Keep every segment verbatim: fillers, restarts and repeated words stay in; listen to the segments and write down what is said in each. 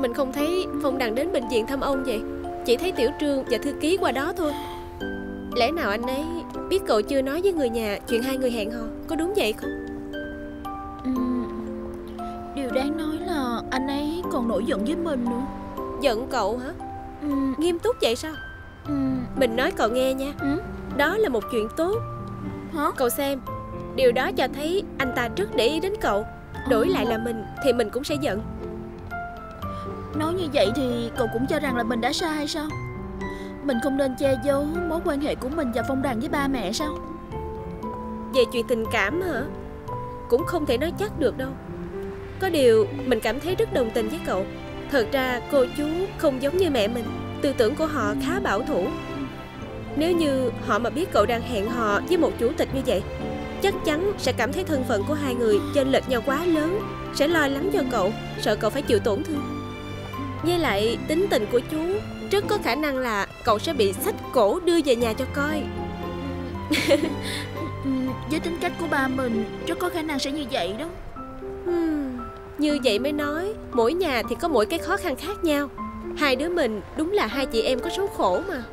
mình không thấy Phong Đằng đến bệnh viện thăm ông vậy? Chỉ thấy Tiểu Trương và thư ký qua đó thôi. Lẽ nào anh ấy biết cậu chưa nói với người nhà chuyện hai người hẹn hò? Có đúng vậy không? Ừ, điều đáng nói là anh ấy còn nổi giận với mình nữa. Giận cậu hả? Ừ. Nghiêm túc vậy sao? Ừ. Mình nói cậu nghe nha. Ừ? Đó là một chuyện tốt. Hả? Cậu xem, điều đó cho thấy anh ta rất để ý đến cậu. Đổi lại là mình thì mình cũng sẽ giận. Nói như vậy thì cậu cũng cho rằng là mình đã sai hay sao? Mình không nên che giấu mối quan hệ của mình và Phong Đằng với ba mẹ sao? Về chuyện tình cảm hả? Cũng không thể nói chắc được đâu. Có điều mình cảm thấy rất đồng tình với cậu. Thật ra cô chú không giống như mẹ mình. Tư tưởng của họ khá bảo thủ. Nếu như họ mà biết cậu đang hẹn hò với một chủ tịch như vậy, chắc chắn sẽ cảm thấy thân phận của hai người chênh lệch nhau quá lớn. Sẽ lo lắng cho cậu, sợ cậu phải chịu tổn thương. Với lại tính tình của chú rất có khả năng là cậu sẽ bị xách cổ đưa về nhà cho coi. Với tính cách của ba mình rất có khả năng sẽ như vậy đó. hmm, Như vậy mới nói mỗi nhà thì có mỗi cái khó khăn khác nhau. Hai đứa mình đúng là hai chị em có số khổ mà.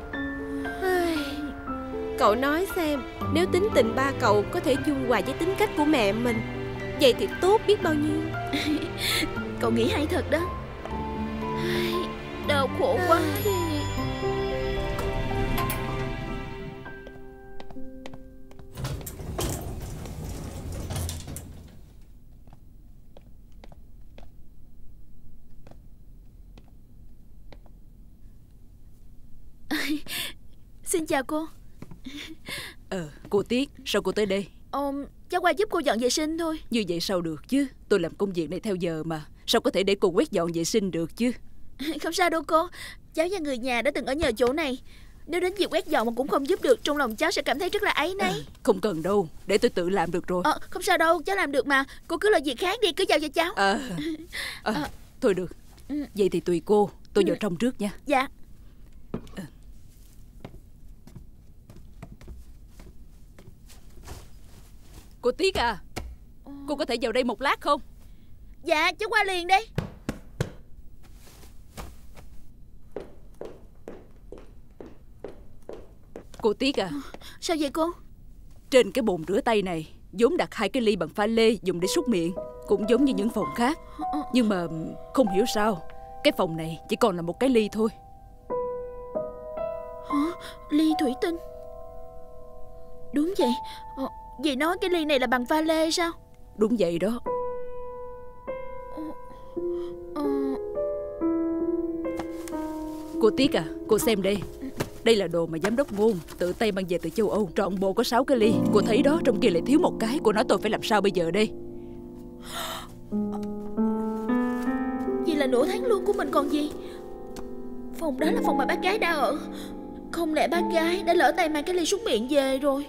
Cậu nói xem, nếu tính tình ba cậu có thể dung hòa với tính cách của mẹ mình, vậy thì tốt biết bao nhiêu. Cậu nghĩ hay thật đó. Đau khổ quá. Xin chào cô. Ờ, cô Tiết, sao cô tới đây? Ờ, cháu qua giúp cô dọn vệ sinh thôi. Như vậy sao được chứ? Tôi làm công việc này theo giờ mà. Sao có thể để cô quét dọn vệ sinh được chứ? Không sao đâu cô. Cháu và người nhà đã từng ở nhờ chỗ này. Nếu đến việc quét dọn mà cũng không giúp được, trong lòng cháu sẽ cảm thấy rất là áy náy. À, không cần đâu, để tôi tự làm được rồi. Ờ, không sao đâu, cháu làm được mà. Cô cứ lo việc khác đi, cứ giao cho cháu. À, à, à. Thôi được. Vậy thì tùy cô. Tôi vào trong trước nha. Dạ. À. Cô Tiết à, cô có thể vào đây một lát không? Dạ, cháu qua liền đây. Cô Tiết à. Sao vậy cô? Trên cái bồn rửa tay này vốn đặt hai cái ly bằng pha lê dùng để súc miệng, cũng giống như những phòng khác. Nhưng mà không hiểu sao cái phòng này chỉ còn là một cái ly thôi. Hả? Ly thủy tinh? Đúng vậy. Ờ, Vậy nói cái ly này là bằng pha lê sao? Đúng vậy đó. Ờ, ờ... Cô Tiết à, cô xem đây. Đây là đồ mà giám đốc Ngôn tự tay mang về từ châu Âu. Trọn bộ có sáu cái ly. Cô thấy đó, trong kia lại thiếu một cái. Cô nói tôi phải làm sao bây giờ đây? Vậy là nửa tháng lương của mình còn gì. Phòng đó là phòng mà bác gái đã ở. Không lẽ bác gái đã lỡ tay mang cái ly súc miệng về rồi?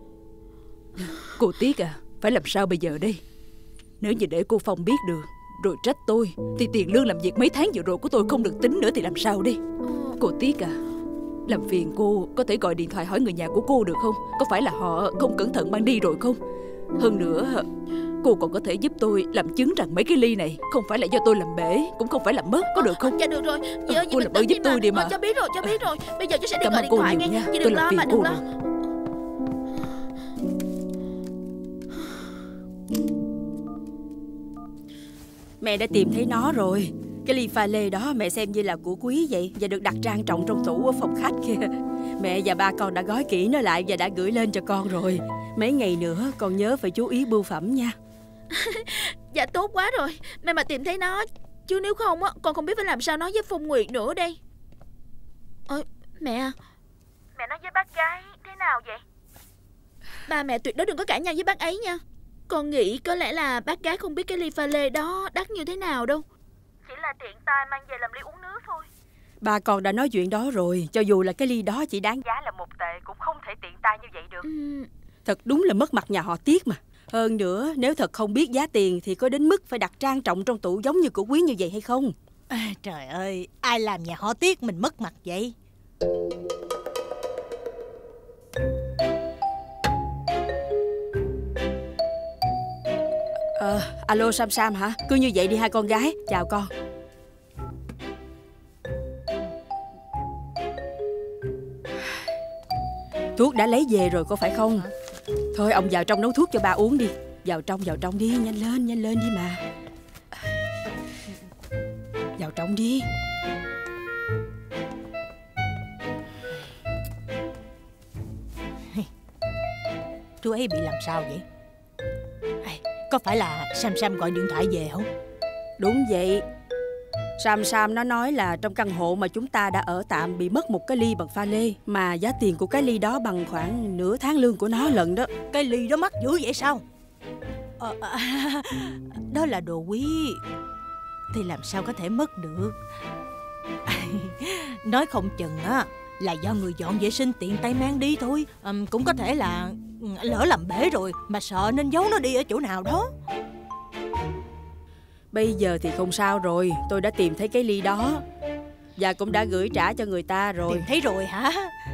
Cô Tiết à, phải làm sao bây giờ đây? Nếu như để cô Phong biết được rồi trách tôi, thì tiền lương làm việc mấy tháng vừa rồi của tôi không được tính nữa thì làm sao đi? Cô Tiết à, làm phiền cô có thể gọi điện thoại hỏi người nhà của cô được không? Có phải là họ không cẩn thận mang đi rồi không? Hơn nữa, cô còn có thể giúp tôi làm chứng rằng mấy cái ly này không phải là do tôi làm bể, cũng không phải làm mất, có được không? Dạ được rồi. Dì ơi, cô làm ơn giúp tôi đi mà. Ờ, cháu biết rồi, cháu biết rồi. Bây giờ cháu sẽ đi Cảm gọi ơn điện cô thoại nhiều nghe. nha. Dì Tôi đừng làm lo phiền mà, cô đừng lo. rồi. Mẹ đã tìm thấy nó rồi. Cái ly pha lê đó mẹ xem như là của quý vậy, và được đặt trang trọng trong tủ ở phòng khách kia. Mẹ và ba con đã gói kỹ nó lại và đã gửi lên cho con rồi. Mấy ngày nữa con nhớ phải chú ý bưu phẩm nha. Dạ tốt quá rồi. Mẹ mà tìm thấy nó. Chứ nếu không á, con không biết phải làm sao nói với Phong Nguyệt nữa đây. Ôi, mẹ. Mẹ nói với bác gái thế nào vậy? Ba mẹ tuyệt đối đừng có cãi nhau với bác ấy nha. Con nghĩ có lẽ là bác gái không biết cái ly pha lê đó đắt như thế nào đâu. Chỉ là tiện tay mang về làm ly uống nước thôi. Ba con đã nói chuyện đó rồi. Cho dù là cái ly đó chỉ đáng giá là một tệ cũng không thể tiện tay như vậy được. Ừ. Thật đúng là mất mặt nhà họ Tiết mà. Hơn nữa, nếu thật không biết giá tiền thì có đến mức phải đặt trang trọng trong tủ giống như của quý như vậy hay không? À, trời ơi, ai làm nhà họ Tiết mình mất mặt vậy? Ờ, alo Sam Sam hả? Cứ như vậy đi hai con gái. Chào con. Thuốc đã lấy về rồi có phải không? Thôi ông vào trong nấu thuốc cho ba uống đi. Vào trong, vào trong đi, nhanh lên, nhanh lên đi mà. Vào trong đi. Chú ấy bị làm sao vậy? Có phải là Sam Sam gọi điện thoại về không? Đúng vậy. Sam Sam nó nói là trong căn hộ mà chúng ta đã ở tạm bị mất một cái ly bằng pha lê, mà giá tiền của cái ly đó bằng khoảng nửa tháng lương của nó lận đó. Cái ly đó mắc dữ vậy sao? Ờ, à, đó là đồ quý thì làm sao có thể mất được. Nói không chừng á là do người dọn vệ sinh tiện tay mang đi thôi. à, Cũng có thể là lỡ làm bể rồi mà sợ nên giấu nó đi ở chỗ nào đó. Bây giờ thì không sao rồi. Tôi đã tìm thấy cái ly đó và cũng đã gửi trả cho người ta rồi. Tìm thấy rồi hả?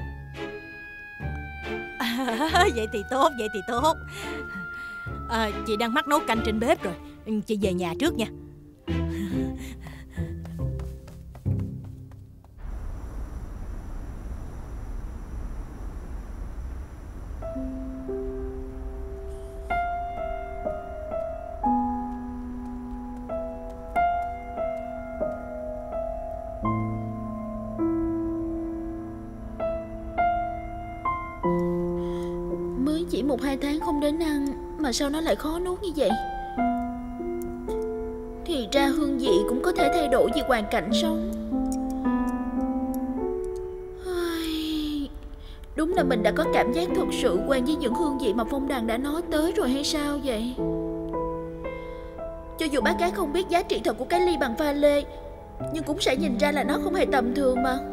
À, vậy thì tốt, vậy thì tốt. à, Chị đang mắc nấu canh trên bếp rồi. Chị về nhà trước nha. Mới chỉ một hai tháng không đến ăn mà sao nó lại khó nuốt như vậy? Thì ra hương vị cũng có thể thay đổi vì hoàn cảnh sống. Đúng là mình đã có cảm giác thực sự quen với những hương vị mà Phong Đằng đã nói tới rồi hay sao vậy? Cho dù bác gái không biết giá trị thật của cái ly bằng pha lê, nhưng cũng sẽ nhìn ra là nó không hề tầm thường mà.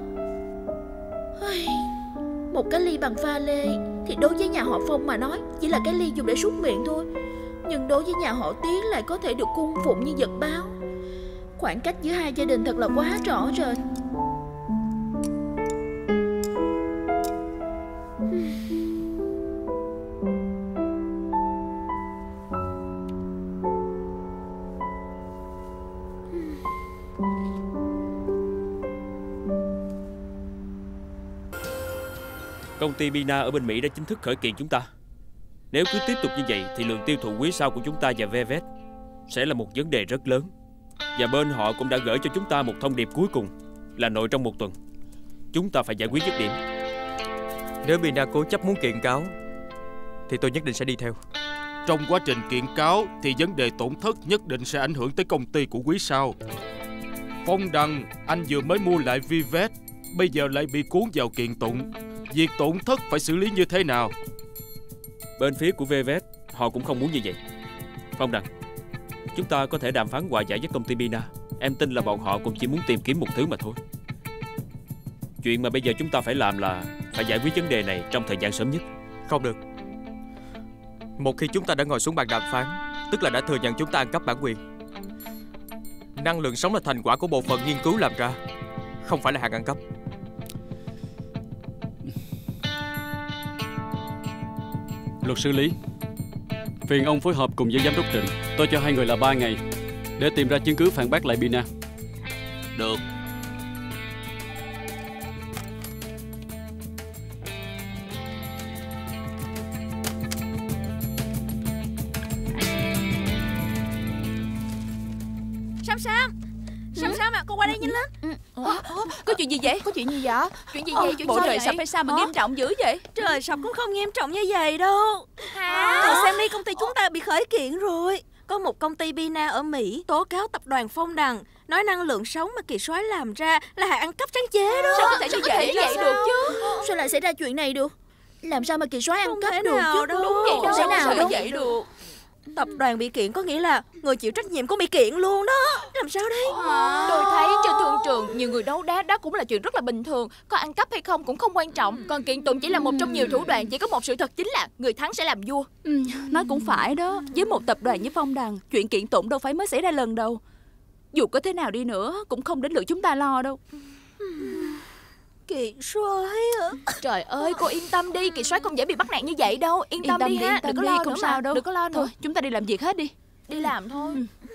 Một cái ly bằng pha lê thì đối với nhà họ Phong mà nói chỉ là cái ly dùng để súc miệng thôi, nhưng đối với nhà họ Tiến lại có thể được cung phụng như vật báo. Khoảng cách giữa hai gia đình thật là quá rõ rệt. Công ty Bina ở bên Mỹ đã chính thức khởi kiện chúng ta. Nếu cứ tiếp tục như vậy thì lượng tiêu thụ quý sau của chúng ta và Velvet sẽ là một vấn đề rất lớn. Và bên họ cũng đã gửi cho chúng ta một thông điệp cuối cùng là nội trong một tuần chúng ta phải giải quyết dứt điểm. Nếu Bina cố chấp muốn kiện cáo thì tôi nhất định sẽ đi theo. Trong quá trình kiện cáo thì vấn đề tổn thất nhất định sẽ ảnh hưởng tới công ty của quý sau. Phong Đằng, anh vừa mới mua lại Vivet, bây giờ lại bị cuốn vào kiện tụng. Việc tổn thất phải xử lý như thế nào? Bên phía của Velvet họ cũng không muốn như vậy. Phong Đằng, chúng ta có thể đàm phán hòa giải với công ty Bina. Em tin là bọn họ cũng chỉ muốn tìm kiếm một thứ mà thôi. Chuyện mà bây giờ chúng ta phải làm là phải giải quyết vấn đề này trong thời gian sớm nhất. Không được. Một khi chúng ta đã ngồi xuống bàn đàm phán, tức là đã thừa nhận chúng ta ăn cắp bản quyền. Năng lượng sống là thành quả của bộ phận nghiên cứu làm ra, không phải là hàng ăn cắp. Luật sư Lý, phiền ông phối hợp cùng với giám đốc Trịnh. Tôi cho hai người là ba ngày để tìm ra chứng cứ phản bác lại Bina. Được. Sam Sam, Sam Sam à, con qua đây nhanh lên. Ủa, có chuyện gì vậy? Có chuyện gì vậy? Chuyện gì vậy? Chuyện Bộ sao trời vậy? sập hay sao mà nghiêm trọng dữ vậy? Trời sập cũng không nghiêm trọng như vậy đâu. Hả? Cậu xem đi, công ty chúng ta bị khởi kiện rồi. Có một công ty Bina ở Mỹ tố cáo tập đoàn Phong Đằng, nói năng lượng sống mà Kỳ Soái làm ra là hàng ăn cắp sáng chế đó. Sao có thể như vậy vậy được chứ? Sao lại xảy ra chuyện này được? Làm sao mà Kỳ Soái ăn Không cắp thể được nào chứ? đâu. Đúng vậy đâu. Sao Thế nào có thể đâu? vậy được? Tập đoàn bị kiện có nghĩa là người chịu trách nhiệm cũng bị kiện luôn đó. Làm sao đây? Tôi thấy trên thương trường nhiều người đấu đá, đó cũng là chuyện rất là bình thường. Có ăn cắp hay không cũng không quan trọng. Còn kiện tụng chỉ là một trong nhiều thủ đoạn. Chỉ có một sự thật chính là người thắng sẽ làm vua. Ừ, nói cũng phải đó. Với một tập đoàn như Phong Đằng, chuyện kiện tụng đâu phải mới xảy ra lần đầu. Dù có thế nào đi nữa cũng không đến lượt chúng ta lo đâu. Kỳ Soái à. Trời ơi, cô yên tâm đi, Kỳ Soái không dễ bị bắt nạt như vậy đâu. Yên, Yên tâm, tâm đi đi, ha, yên tâm đừng có đi, lo không nữa sao mà. đâu. Đừng có lo nữa. Thôi, chúng ta đi làm việc hết đi. Đi làm thôi.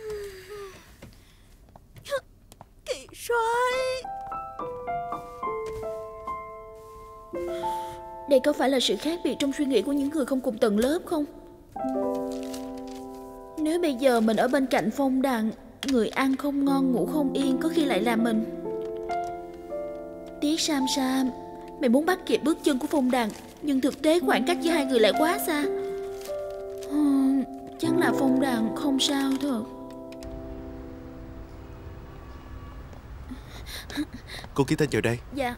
Ừ. Kỳ Soái. Đây có phải là sự khác biệt trong suy nghĩ của những người không cùng tầng lớp không? Nếu bây giờ mình ở bên cạnh Phong Đằng, người ăn không ngon ngủ không yên, có khi lại là mình. Tiếc Sam Sam, mày muốn bắt kịp bước chân của Phong Đằng, nhưng thực tế khoảng cách giữa hai người lại quá xa. Hmm, chắc là Phong Đằng không sao thật. Cô ký tên vào đây. Dạ.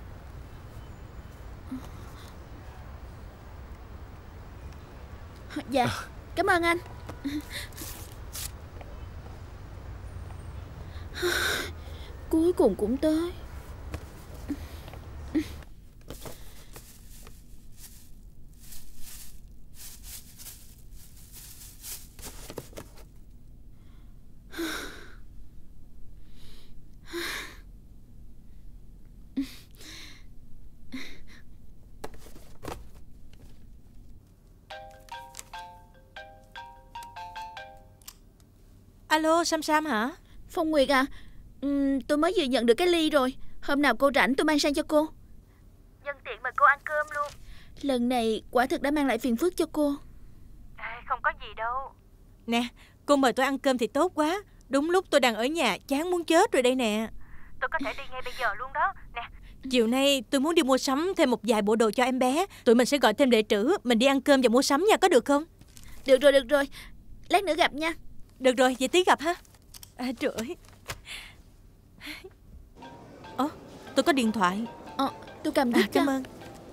Dạ, cảm ơn anh. Cuối cùng cũng tới. Alo, Sam Sam hả? Phong Nguyệt à, uhm, tôi mới vừa nhận được cái ly rồi. Hôm nào cô rảnh tôi mang sang cho cô. Nhân tiện mời cô ăn cơm luôn. Lần này quả thực đã mang lại phiền phức cho cô. Ê, không có gì đâu. Nè, cô mời tôi ăn cơm thì tốt quá. Đúng lúc tôi đang ở nhà, chán muốn chết rồi đây nè. Tôi có thể đi ngay bây giờ luôn đó. Nè, chiều nay tôi muốn đi mua sắm thêm một vài bộ đồ cho em bé. Tụi mình sẽ gọi thêm đệ trữ. Mình đi ăn cơm và mua sắm nha, có được không? Được rồi, được rồi. Lát nữa gặp nha. Được rồi, vậy tí gặp ha. À, trời ơi. Ồ, tôi có điện thoại. Ờ, tôi cầm giúp à, cảm cho. ơn.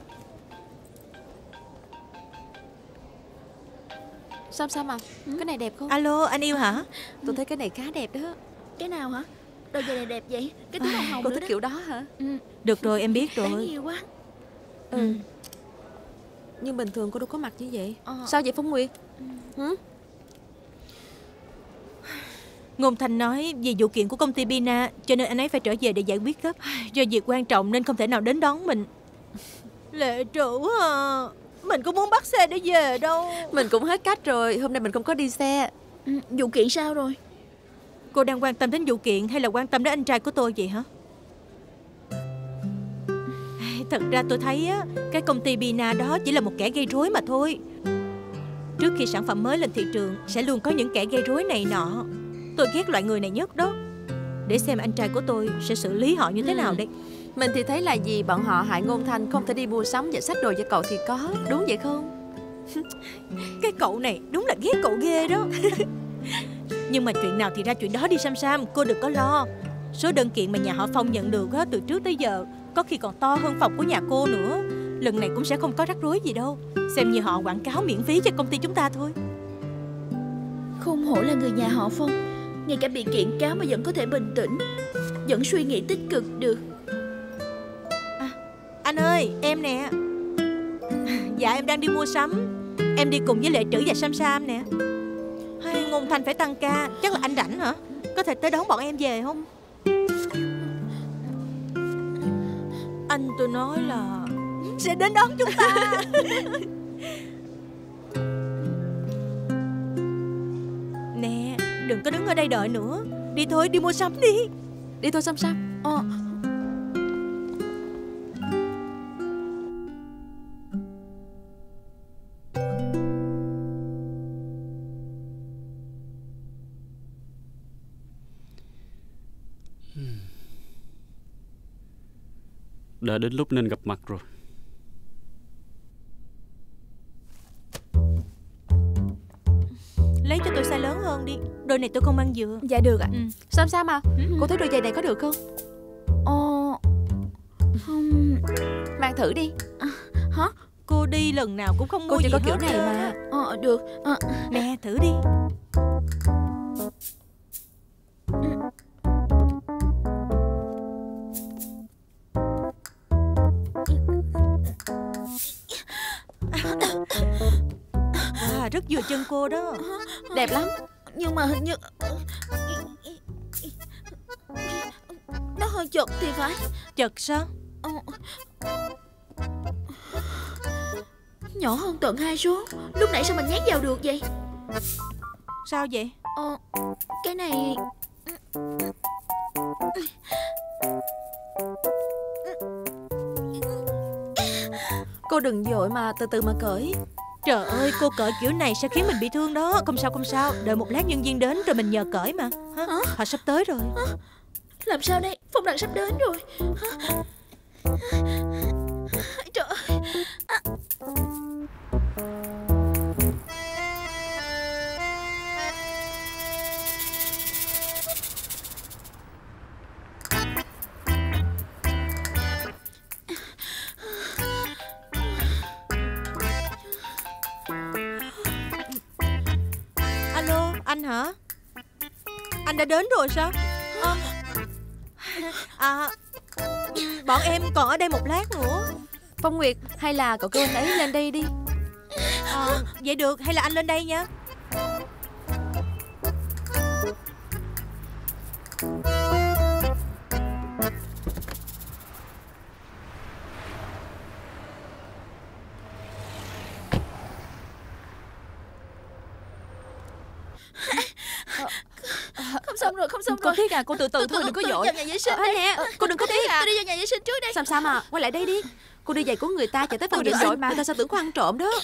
Sam Sam à, ừ? Cái này đẹp không? Alo, anh yêu hả? Tôi thấy cái này khá đẹp đó. Cái nào hả? Đồ giày này đẹp vậy? Cái túi màu hồng Cô nữa thích đó. kiểu đó hả? Ừ. Được rồi, em biết rồi. Đáng yêu quá. Ừ. ừ. Nhưng bình thường cô đâu có mặc như vậy. Ờ. Sao vậy Phong Nguyệt? Ừ. Hử? Ngôn Thành nói vì vụ kiện của công ty Bina, cho nên anh ấy phải trở về để giải quyết gấp. Do việc quan trọng nên không thể nào đến đón mình. Lệ Trữ à, mình có muốn bắt xe để về đâu. Mình cũng hết cách rồi, hôm nay mình không có đi xe. Ừ, vụ kiện sao rồi? Cô đang quan tâm đến vụ kiện hay là quan tâm đến anh trai của tôi vậy hả? Thật ra tôi thấy á, cái công ty Bina đó chỉ là một kẻ gây rối mà thôi. Trước khi sản phẩm mới lên thị trường sẽ luôn có những kẻ gây rối này nọ. Tôi ghét loại người này nhất đó. Để xem anh trai của tôi sẽ xử lý họ như thế ừ. nào đây. Mình thì thấy là vì bọn họ hại Ngôn Thành không thể đi mua sắm và xách đồ cho cậu thì có. Đúng vậy không? Cái cậu này đúng là ghét cậu ghê đó. Nhưng mà chuyện nào thì ra chuyện đó đi Sam Sam. Cô đừng có lo. Số đơn kiện mà nhà họ Phong nhận được á, từ trước tới giờ có khi còn to hơn phòng của nhà cô nữa. Lần này cũng sẽ không có rắc rối gì đâu. Xem như họ quảng cáo miễn phí cho công ty chúng ta thôi. Không hổ là người nhà họ Phong, ngay cả bị kiện cáo mà vẫn có thể bình tĩnh, vẫn suy nghĩ tích cực được. À, anh ơi, em nè. Dạ em đang đi mua sắm. Em đi cùng với Lệ Trữ và Sam Sam nè. Hay Ngôn Thành phải tăng ca, chắc là anh rảnh hả? Có thể tới đón bọn em về không? Anh tôi nói là sẽ đến đón chúng ta. Nè, đừng có đứng ở đây đợi nữa. Đi thôi, đi mua sắm đi. Đi thôi Sam Sam. Ờ. Đã đến lúc nên gặp mặt rồi. Lấy cho tôi size lớn hơn đi. Đôi này tôi không ăn dừa. Dạ được ạ. ừ. Sam Sam à, ừ. cô thấy đôi giày này có được không? Ồ, không. Mang thử đi. À, hả? Cô đi lần nào cũng không mua cô chỉ gì có hết kiểu này trơn. mà. Ờ, được. À. Nè, thử đi. À, rất vừa chân cô đó. Đẹp lắm. Nhưng mà hình như nó hơi chật thì phải. Chật sao? Ờ. Nhỏ hơn tận hai số. Lúc nãy sao mình nhét vào được vậy? Sao vậy? Ờ, cái này Cô Cô đừng vội mà, từ từ mà cởi. Trời ơi, cô cởi kiểu này sẽ khiến mình bị thương đó. Không sao không sao, đợi một lát nhân viên đến rồi mình nhờ cởi mà. Hả? Hả? Họ sắp tới rồi. Hả? Làm sao đây? Phong Đằng sắp đến rồi. Hả? Trời ơi. À. Alo, anh hả? Anh đã đến rồi sao? À, à, bọn em còn ở đây một lát nữa. Phong Nguyệt, hay là cậu kêu anh ấy lên đây đi. À, vậy được, hay là anh lên đây nha. Không xong rồi, không xong Cô rồi. Tuyết à, cô từ từ thôi, đừng có vội. Vào nhà vệ sinh Ờ, đây. nè, cô đừng có Tuyết tiếc. à. Tôi đi vào nhà vệ sinh trước đây. Sao sao mà, quay lại đây đi. Cô đi giày của người ta chạy tới phòng Tôi vệ đừng sinh, vội mà. người ta sao tưởng cô ăn trộm đó.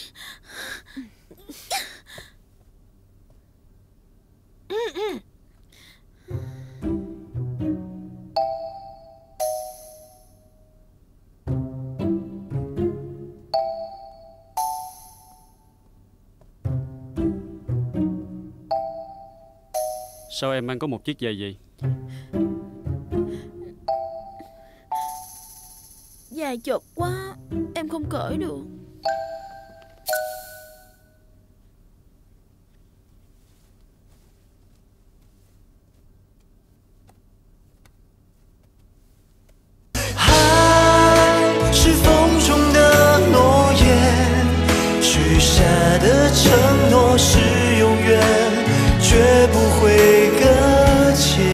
Sao em mang có một chiếc giày vậy? Dài chật quá, em không cởi được. 海是风中的诺言，许下的承诺是